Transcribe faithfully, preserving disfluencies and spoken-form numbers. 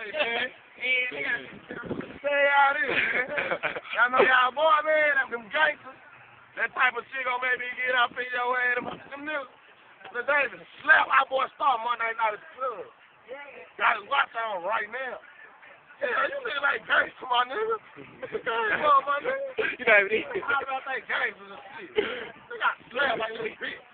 man. Say y'all this, man. Y'all know y'all boy, man, them, them gangsters. That type of shit gonna make me get up in your head about them niggas. The Davis slap our boy Star Monday night at the club. Got his watch on right now. Yeah, you look like gangster, my nigga. Come on, my nigga. You know what I mean? How about that gangsters and shit? They got slapped like a little bitch.